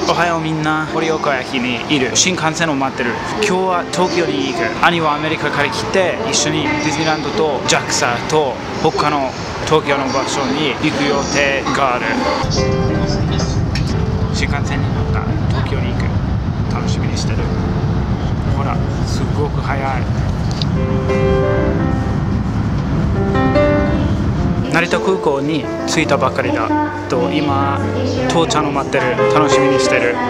おはようみんな、盛岡駅にいる。新幹線を待ってる。今日は東京に行く。兄はアメリカから来て、一緒にディズニーランドと JAXA と他の東京の場所に行く予定がある。新幹線に乗った東京に行く。楽しみにしてる。ほら、すごく早い。成田空港に着いたばかりだと、今父ちゃんを待ってる。楽しみにしてる。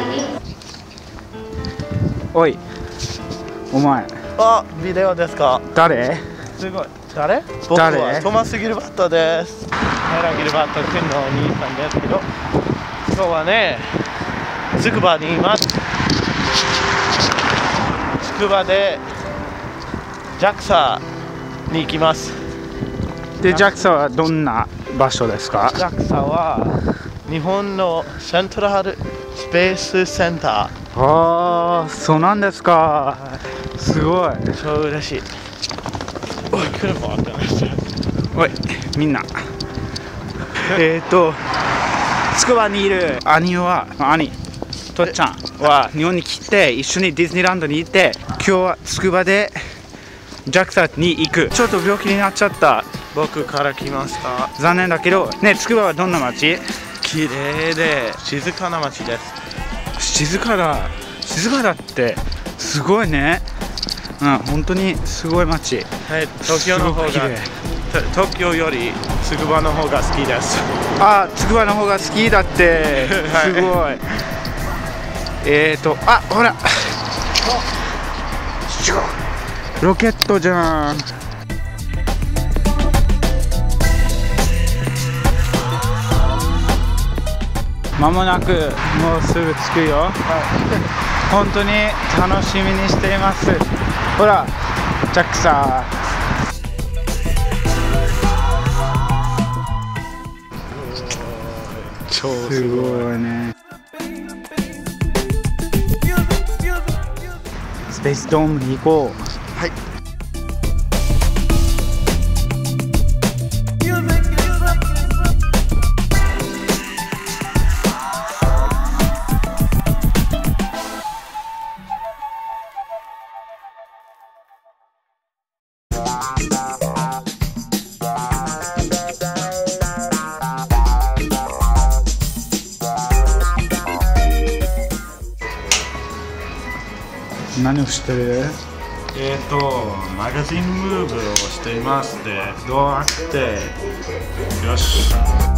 おい、お前。 あ、ビデオですか。 誰？ すごい。誰？僕はトマス・ギルバットです。ヘラ・ギルバット君のお兄さんですけど、今日はね、つくばにいます。つくばで JAXA に行きます。 で、JAXA はどんな場所ですか？ JAXA は日本のセントラルスペースセンター。 ああ、そうなんですか。すごい。 超嬉しい。おい、車あったね。 おい、みんな。つくばにいる兄、とっちゃんは日本に来て、一緒にディズニーランドに行って、今日はつくばで JAXA に行く。ちょっと病気になっちゃった。 僕から来ました。 残念だけどね。つくばはどんな街？ 綺麗で静かな街です。 静かだってすごいね。うん、本当にすごい街。 はい、東京の方が、東京よりつくばの方が好きです。 あ、つくばの方が好きだって。すごい。あ、ほら、ロケットじゃん。まもなくもうすぐ着くよ。本当に楽しみにしています。ほら、JAXA。 超すごいね。スペースドームに行こう。 はい。 何をしてる？ マガジンムーブをしていますで、どうあって、よし。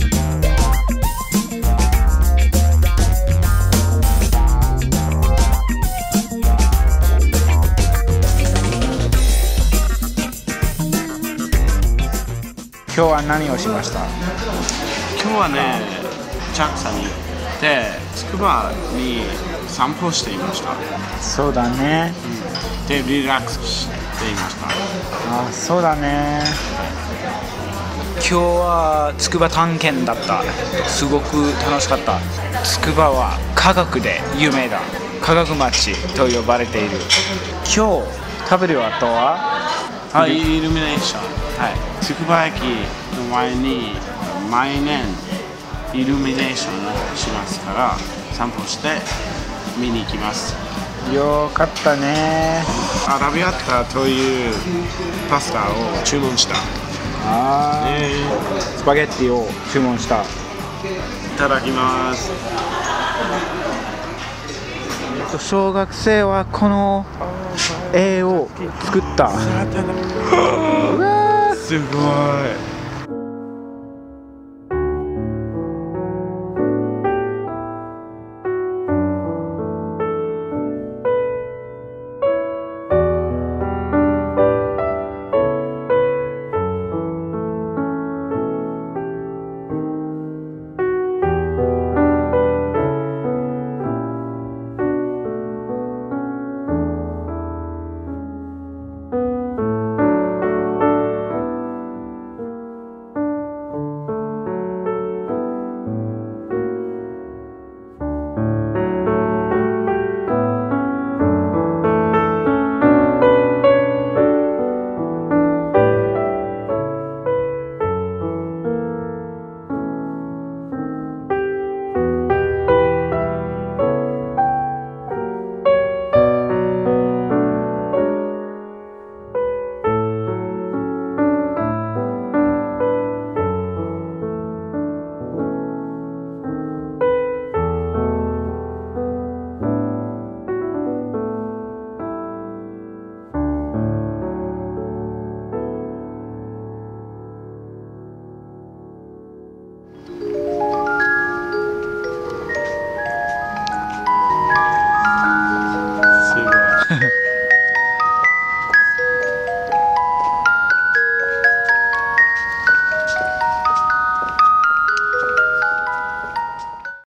今日は何をしました？ 今日はね、JAXAに行って、つくばに散歩していました。 そうだね。 で、リラックスしていました。 あ、そうだね。今日はつくば探検だった。すごく楽しかった。つくばは科学で有名だ。科学町と呼ばれている。今日食べる後はイルミネーション。はい。つくば駅の前に毎年イルミネーションをしますから、散歩して見に行きます。 よかったね。 アラビアッタというパスタを注文した。 スパゲッティを注文した。 いただきます。 小学生はこの絵を作った。 すごい。